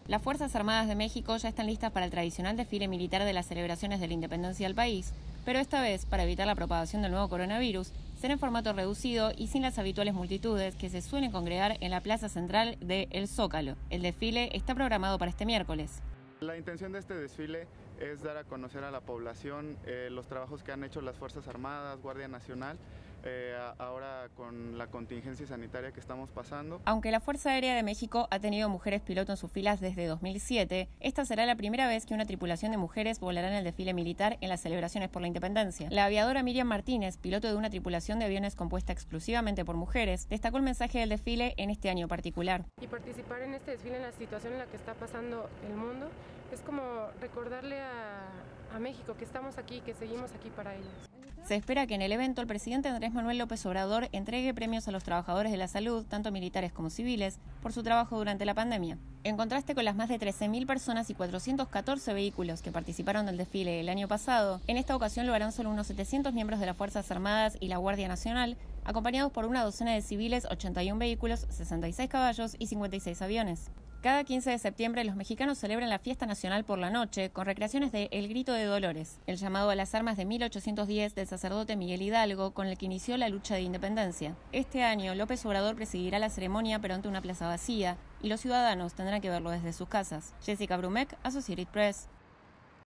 Las Fuerzas Armadas de México ya están listas para el tradicional desfile militar de las celebraciones de la independencia del país, pero esta vez, para evitar la propagación del nuevo coronavirus, será en formato reducido y sin las habituales multitudes que se suelen congregar en la plaza central de El Zócalo. El desfile está programado para este miércoles. La intención de este desfile es dar a conocer a la población los trabajos que han hecho las Fuerzas Armadas, Guardia Nacional, ahora con la contingencia sanitaria que estamos pasando. Aunque la Fuerza Aérea de México ha tenido mujeres piloto en sus filas desde 2007, esta será la primera vez que una tripulación de mujeres volará en el desfile militar en las celebraciones por la independencia. La aviadora Miriam Martínez, piloto de una tripulación de aviones compuesta exclusivamente por mujeres, destacó el mensaje del desfile en este año particular. Y participar en este desfile en la situación en la que está pasando el mundo es como recordarle a México que estamos aquí, que seguimos aquí para ellos. Se espera que en el evento el presidente Andrés Manuel López Obrador entregue premios a los trabajadores de la salud, tanto militares como civiles, por su trabajo durante la pandemia. En contraste con las más de 13.000 personas y 414 vehículos que participaron del desfile el año pasado, en esta ocasión lo harán solo unos 700 miembros de las Fuerzas Armadas y la Guardia Nacional, acompañados por una docena de civiles, 81 vehículos, 66 caballos y 56 aviones. Cada 15 de septiembre los mexicanos celebran la Fiesta Nacional por la noche con recreaciones de El Grito de Dolores, el llamado a las armas de 1810 del sacerdote Miguel Hidalgo con el que inició la lucha de independencia. Este año López Obrador presidirá la ceremonia pero ante una plaza vacía y los ciudadanos tendrán que verlo desde sus casas. Jessica Brumek, Associated Press.